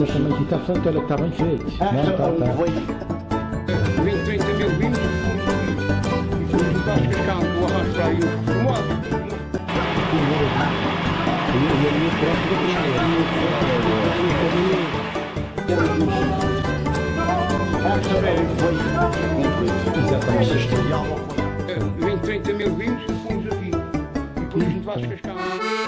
Mas também aqui está feito, olha que está bem feito. Não, 20, 30 mil vinhos e depois o Vasco Campo, o arrasta aí o formado. Exatamente. 20, 30 mil vinhos e fomos aqui. E depois o Vasco Campo.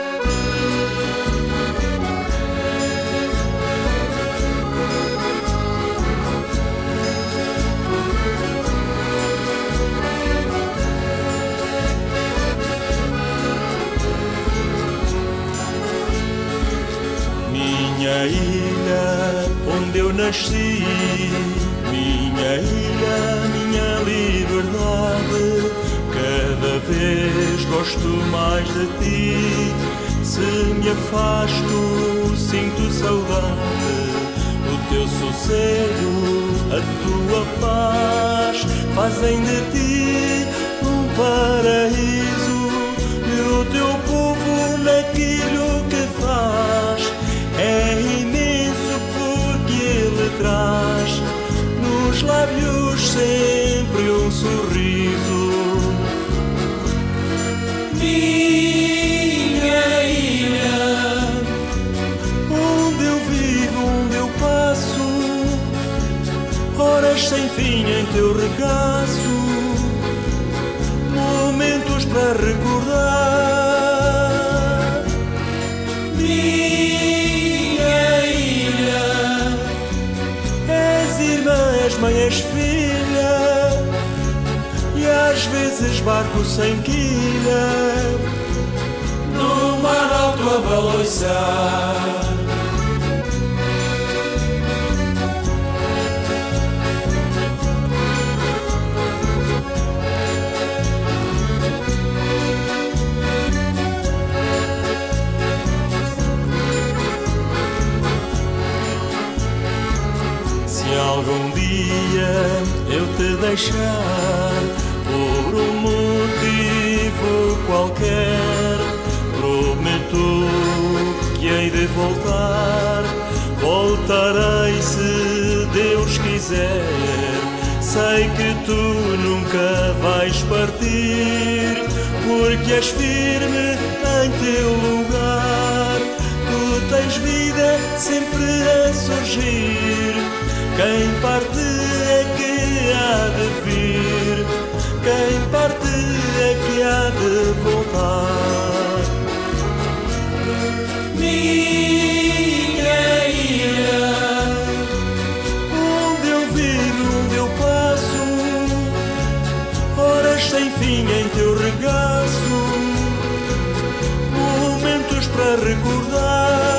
Minha ilha onde eu nasci, minha ilha, minha liberdade, cada vez gosto mais de ti. Se me afasto, sinto saudade, o teu sossego, a tua paz, fazem de ti um paraíso, e o teu povo naquilo que faz é imenso, porque ele traz nos lábios sempre um sorriso. Minha ilha, onde eu vivo, onde eu passo, horas sem fim em teu regaço, momentos para recordar. Mãe, és filha, e às vezes barco sem quilha, no mar alto a balançar. Se algum dia eu te deixar por um motivo qualquer, prometo que hei de voltar, voltarei se Deus quiser. Sei que tu nunca vais partir, porque és firme em teu lugar. Tu tens vida sempre a surgir, quem parte é que há de vir, quem parte é que há de voltar. Minha ilha, onde eu vivo, onde eu passo, horas sem fim em teu regaço, momentos para recordar.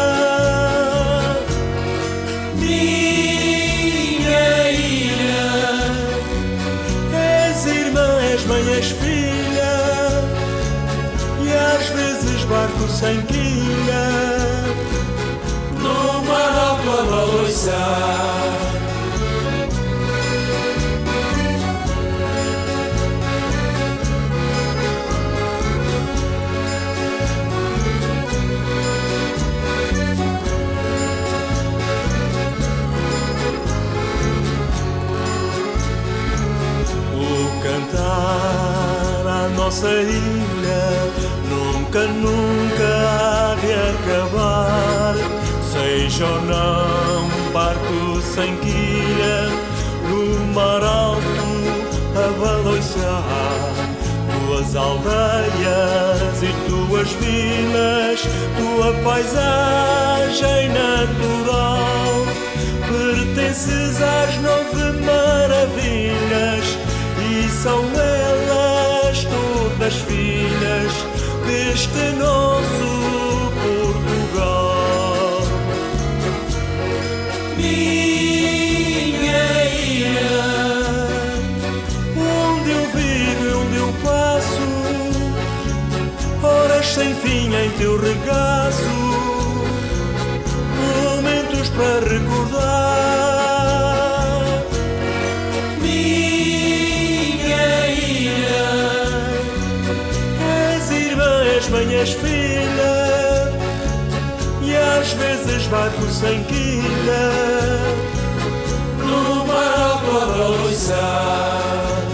Mãe, és filha, e às vezes barco sem quilha, no mar alto a balançar. Cantar a nossa ilha nunca, nunca há de acabar. Seja ou não barco sem quilha, no mar alto a balançar. Tuas aldeias e tuas vilas, tua paisagem natural, pertences às 9 maravilhas, e são elas todas filhas deste nosso Portugal. Minha ilha, onde eu vivo, onde eu passo, horas sem fim em teu regaço, momentos para recordar. Mãe, és filha, e às vezes barco sem quilha, no mar alto a balançar.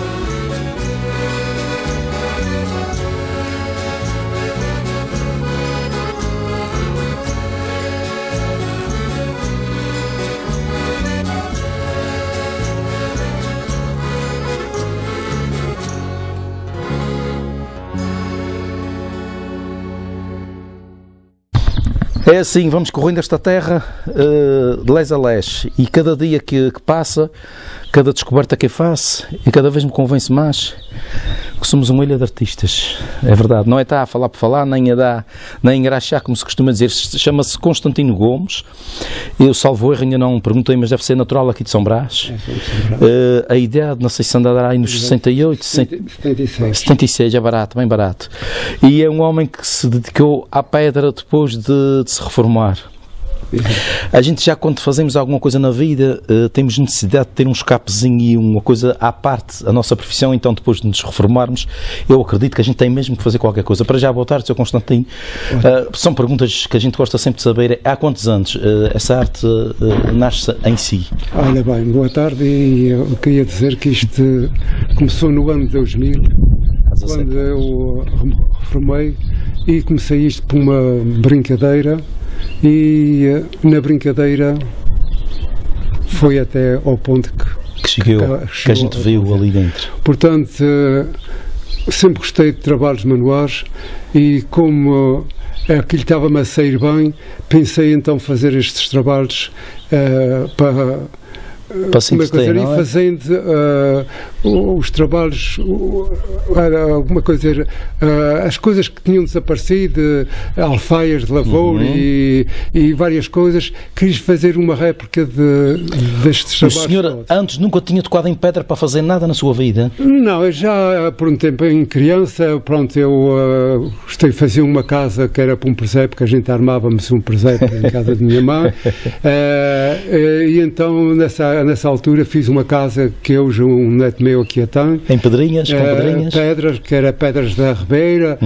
É assim, vamos correndo esta terra de les a les, e cada dia que passa, cada descoberta que eu faço, e cada vez me convence mais que somos uma ilha de artistas. É verdade, não é estar a falar por falar, nem engraxar, como se costuma dizer. Chama-se Constantino Gomes. Eu, salvo erro, ainda não perguntei, mas deve ser natural aqui de São Brás. A idade, não sei se andará aí nos 68, 76, é barato, bem barato. E é um homem que se dedicou à pedra depois de se reformar. A gente já, quando fazemos alguma coisa na vida, temos necessidade de ter um escapezinho e uma coisa à parte, a nossa profissão. Então, depois de nos reformarmos, eu acredito que a gente tem mesmo que fazer qualquer coisa. Para já, boa tarde, Sr. Constantino. São perguntas que a gente gosta sempre de saber. Há quantos anos essa arte nasce em si? Olha bem, boa tarde, e eu queria dizer que isto começou no ano de 2000, quando eu reformei, e comecei isto por uma brincadeira. E na brincadeira foi até ao ponto que chegou a gente viu ali dentro. Portanto, sempre gostei de trabalhos manuais, e como aquilo estava-me a sair bem, pensei então fazer estes trabalhos para se investir, não é? Fazendo os trabalhos, alguma coisa, as coisas que tinham desaparecido, alfaias de lavoura e várias coisas, quis fazer uma réplica destes trabalhos. O senhor antes nunca tinha tocado em pedra para fazer nada na sua vida? Não, eu já por um tempo em criança, pronto, eu gostei de fazer uma casa que era para um presépio, que a gente armávamos um presépio em casa de minha mãe, e então nessa altura fiz uma casa que hoje um neto meu aqui a tem. Em pedrinhas, com pedrinhas? Pedras, que era pedras da Ribeira.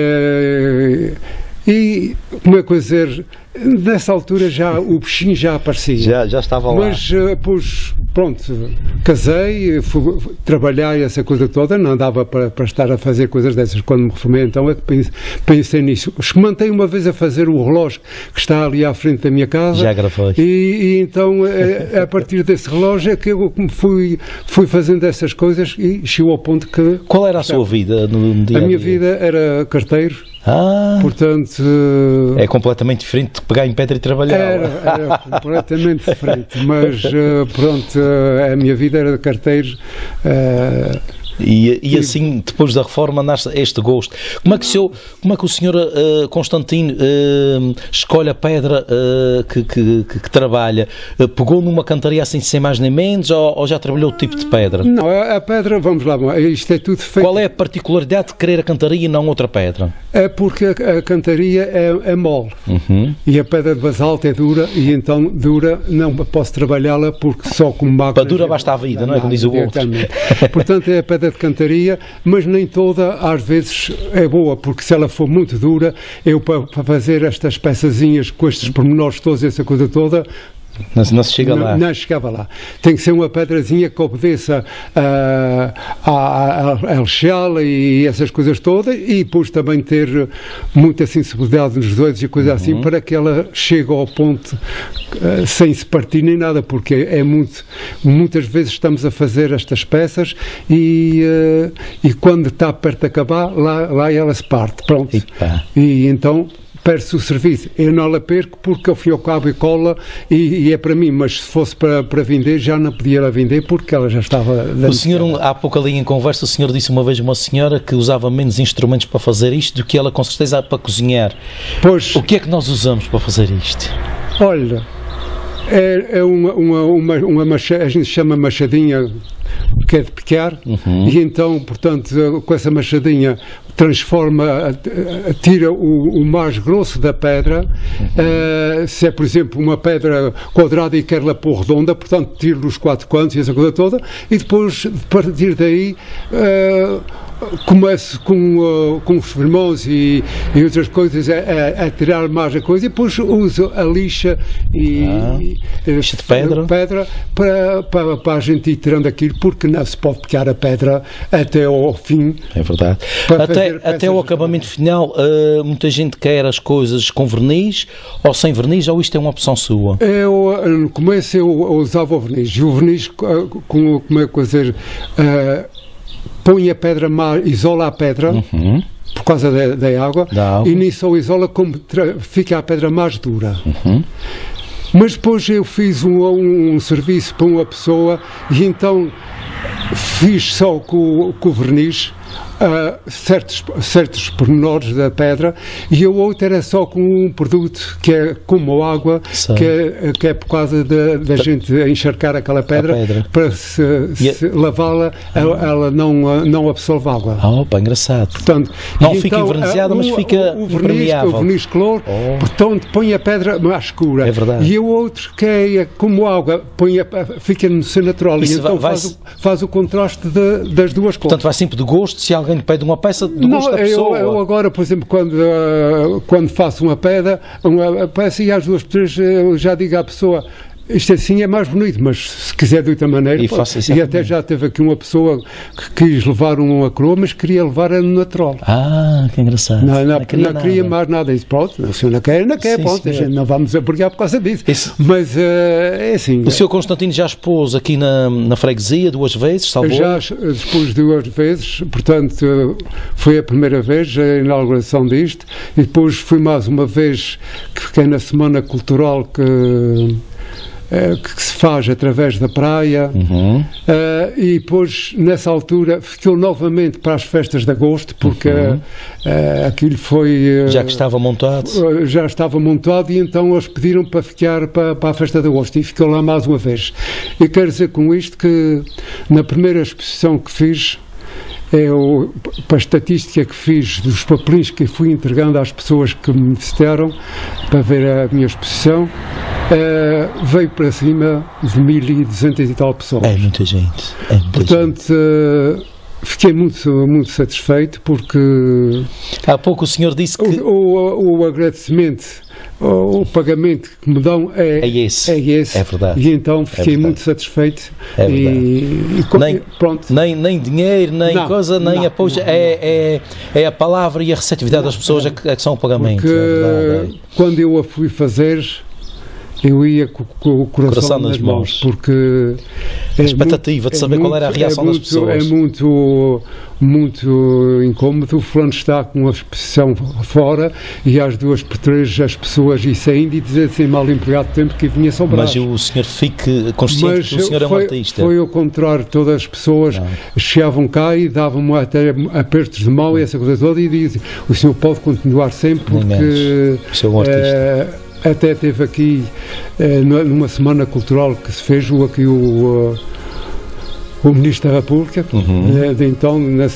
E como é que eu dizer, nessa altura já o bichinho já aparecia. Já estava lá. Mas depois, pronto, casei, fui trabalhar e essa coisa toda, não dava para estar a fazer coisas dessas. Quando me reformei, então é que pensei nisso. Experimentei uma vez a fazer o relógio que está ali à frente da minha casa. Já gravei. E então, a partir desse relógio é que eu fui fazendo essas coisas, e chegou ao ponto que... Qual era a sua vida no dia a dia? A minha vida era carteiro. Portanto, é completamente diferente de pegar em pedra e trabalhar. Era completamente diferente, mas pronto, a minha vida era de carteiro. E assim, depois da reforma, nasce este gosto. Como é que o senhor Constantino escolhe a pedra que trabalha? Pegou numa cantaria assim sem mais nem menos, ou já trabalhou outro tipo de pedra? Não, a pedra, vamos lá, isto é tudo feito... Qual é a particularidade de querer a cantaria e não outra pedra? É porque a cantaria é mole, e a pedra de basalto é dura, e então dura, não posso trabalhá-la porque só com máquina... Para dura basta a vida, não é? Como diz o outro. Portanto, é a pedra de cantaria, mas nem toda às vezes é boa, porque se ela for muito dura, eu para fazer estas peçazinhas com estes pormenores todos, essa coisa toda, não se chega lá. Não chegava lá. Tem que ser uma pedrazinha que obedeça a lixá-la e essas coisas todas, e depois também ter muita sensibilidade nos dedos e coisa assim, para que ela chegue ao ponto sem se partir nem nada, porque muitas vezes estamos a fazer estas peças e quando está perto de acabar, lá ela se parte. Pronto. E então perde-se o serviço. Eu não a perco porque ao fim e ao cabo é cola e é para mim, mas se fosse para vender, já não podia lá vender porque ela já estava... O senhor, há pouco ali em conversa, o senhor disse uma vez a uma senhora que usava menos instrumentos para fazer isto do que ela com certeza para cozinhar. Pois. O que é que nós usamos para fazer isto? Olha, é uma machadinha, a gente chama machadinha, que é de picar, e então, portanto, com essa machadinha tira o mais grosso da pedra. Se é, por exemplo, uma pedra quadrada e quer-la pôr redonda, portanto, tira os 4 cantos e essa coisa toda, e depois, a partir daí, começo com os irmãos e outras coisas a tirar mais a coisa, e depois uso a lixa lixa de pedra para a gente ir tirando aquilo, porque não se pode pegar a pedra até ao fim. É verdade. Até o acabamento final, muita gente quer as coisas com verniz ou sem verniz, ou isto é uma opção sua? No começo eu usava o verniz, e o verniz, como é que dizer, põe a pedra, isola a pedra, por causa da água, e nem só isola, como fica a pedra mais dura. Mas depois eu fiz um serviço para uma pessoa, e então fiz só com o verniz certos pormenores da pedra, e o outro era só com um produto que é como a água, que é por causa da gente encharcar aquela pedra. Para se lavá-la, ela não absorve água. Opa, engraçado. Portanto, não fica envernizada, mas fica impermeável. O verniz cloro, portanto, põe a pedra mais escura. É verdade. E o outro, que é como água, fica no seu natural. E então faz o contraste das duas cores. Portanto, vai sempre de gosto. Se alguém pede uma peça, de gosto da pessoa. Eu agora, por exemplo, quando faço uma peça, e às duas três, eu já digo à pessoa: isto assim é mais bonito, mas se quiser de outra maneira. E até já teve aqui uma pessoa que quis levar uma coroa, mas queria levar a natural. Que engraçado. Não queria mais nada. Isso, pronto, o senhor não quer, pronto, a gente não vamos abrigar por causa disso. Mas é assim. O senhor Constantino já expôs aqui na freguesia 2 vezes, salvou? Já expôs 2 vezes, portanto, foi a primeira vez a inauguração disto, e depois fui mais uma vez, que fiquei na Semana Cultural que se faz através da praia, e depois nessa altura ficou novamente para as festas de agosto, porque aquilo foi já que estava montado, e então eles pediram para ficar para a festa de agosto, e ficou lá mais uma vez. E quero dizer com isto que na primeira exposição que fiz, para a estatística que fiz dos papelinhos que fui entregando às pessoas que me visitaram para ver a minha exposição, veio para cima de 1.200 e tal pessoas. É muita gente. Portanto, fiquei muito satisfeito, porque há pouco o senhor disse que o agradecimento, o pagamento que me dão é esse. É verdade. E então fiquei muito satisfeito. É verdade. Pronto. Nem dinheiro, nem coisa, nem apoio. É a palavra e a receptividade das pessoas é que são o pagamento. Porque quando eu a fui fazer, eu ia com o coração nas mãos, porque a expectativa de saber qual era a reação das pessoas. É muito incómodo. O fulano está com a exposição fora, e às 2 por 3 as pessoas ir saindo e dizer assim, mal empregado de tempo, que vinha São Brás. Mas o senhor fique consciente que o senhor é um artista. Foi ao contrário, todas as pessoas chegavam cá e davam-me até apertos de mão e essa coisa toda, e diziam: o senhor pode continuar sempre, porque o senhor é um artista. Até teve aqui, numa semana cultural que se fez, aqui o Ministro da República, de então,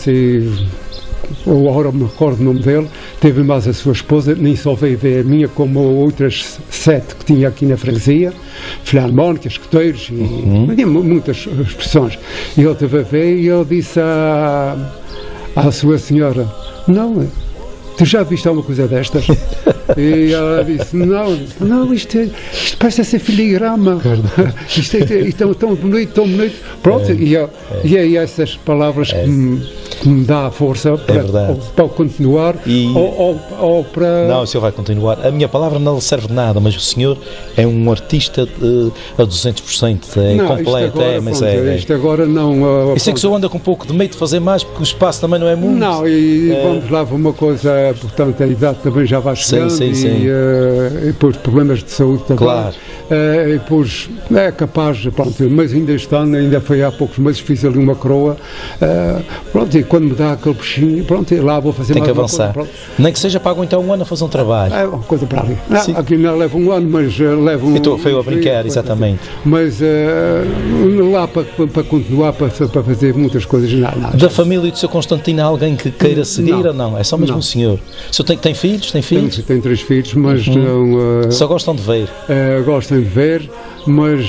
agora me recordo o nome dele, teve mais a sua esposa, nem só veio ver a minha, como outras 7 que tinha aqui na freguesia, filarmónicas, escuteiros, e muitas expressões. E ele teve a ver, e ele disse à sua senhora: não, tu já viste alguma coisa destas? E ela disse: não, isto parece ser filigrama. Isto é tão bonito, tão bonito. Pronto, e é essas palavras que me dá a força para continuar, ou para... Não, o senhor vai continuar. A minha palavra não lhe serve de nada, mas o senhor é um artista a 200%, completo. Isto agora não... Eu sei que o senhor anda com um pouco de medo de fazer mais, porque o espaço também não é muito. Não, e vamos lá para uma coisa, portanto, a idade também já vai chegando, e depois problemas de saúde também. Claro. E depois é capaz, pronto, mas ainda este ano, ainda foi há poucos meses, fiz ali uma coroa, pronto, e quando me dá aquele peixinho, pronto, lá vou fazer mais. Tem que avançar. Coisa, nem que seja para aguentar um ano a fazer um trabalho. É uma coisa para ali. Aqui não leva um ano, mas leva um... Então, foi a brincar, exatamente. Mas lá para continuar, para fazer muitas coisas, nada. Da família do Sr. Constantino, há alguém que queira seguir ou não? É só mesmo o senhor? O senhor tem filhos? Tenho 3 filhos, mas não... Só gostam de ver? Gostam de ver. mas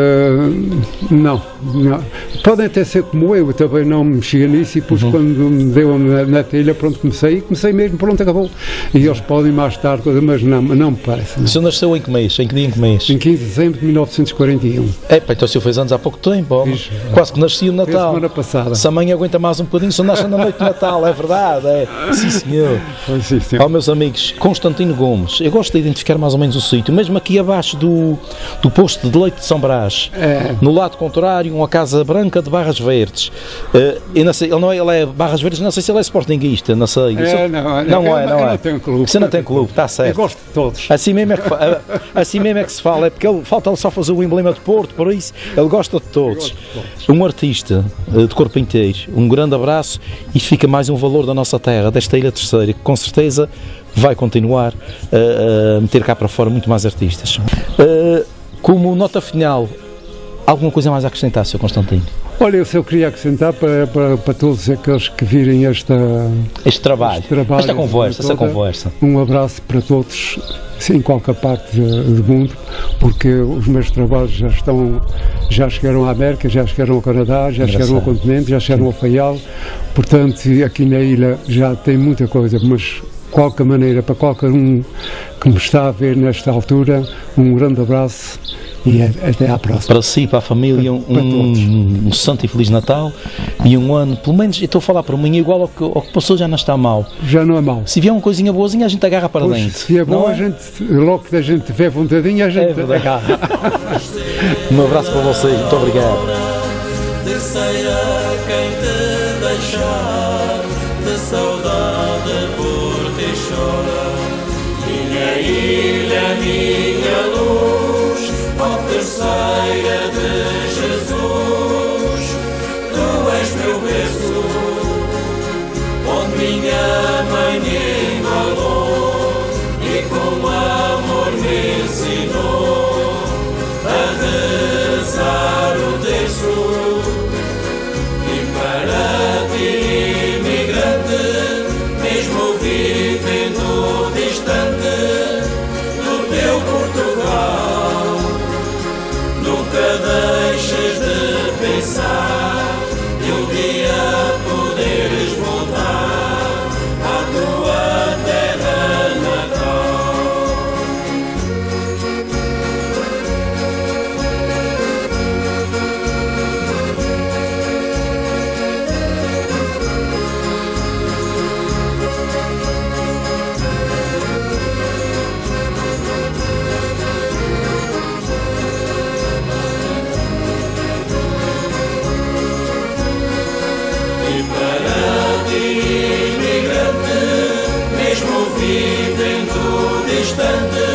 não. Podem até ser como eu também não mexia nisso e depois quando me deu na telha, pronto, comecei mesmo, pronto, acabou. E eles podem mais tarde, mas não me parece. O senhor nasceu em que mês? Em que dia, em que mês? Em 15 de dezembro de 1941. Então o senhor fez anos há pouco tempo, homem. Quase que nasci no Natal. Semana passada. Se a mãe aguenta mais um bocadinho, o senhor nasce na noite de Natal, é verdade, é. Sim, senhor. Sim, senhor. Ó, meus amigos, Constantino Gomes, eu gosto de identificar mais ou menos o sítio, mesmo aqui abaixo do posto de leite de São Brás, no lado contrário, uma casa branca de Barras Verdes. Eu não sei, ele é Barras Verdes, não sei se ele é sportinguista, não sei. Não é. Não tem clube. Você não tem clube, está certo. Eu gosto de todos. Assim mesmo é que se fala, é porque falta só fazer o emblema de Porto, por isso ele gosta de todos. Um artista de corpo inteiro, um grande abraço e fica mais um valor da nossa terra, desta Ilha Terceira, que com certeza vai continuar a meter cá para fora muito mais artistas. Como nota final, alguma coisa mais a acrescentar, Sr. Constantino? Olha, eu só queria acrescentar para todos aqueles que virem este trabalho, esta conversa. Um abraço para todos, em qualquer parte do mundo, porque os meus trabalhos já chegaram à América, já chegaram ao Canadá, já chegaram ao continente, já chegaram ao Faial, portanto aqui na ilha já tem muita coisa, mas de qualquer maneira, para qualquer um que me está a ver nesta altura, um grande abraço e até à próxima. Para si, para a família, um santo e feliz Natal e um ano, pelo menos, eu estou a falar para mim, igual ao que passou, já não está mal. Já não é mal. Se vier uma coisinha boazinha, a gente agarra para dentro. Se é bom, logo que a gente tiver vontadinha, a gente agarra. Um abraço para vocês, muito obrigado. Terceira, quem te deixar de saudade por ti chora. Minha ilha, minha luz, ó terceira de Jesus, tu és meu berço, onde minha mãe me embalou e com amor me ensinou a rezar o terço. E para ti, imigrante, mesmo vivendo distante do teu Portugal, nunca deixes de pensar que um dia poderes voltar à tua terra natal. E para ti, imigrante, mesmo vivendo distante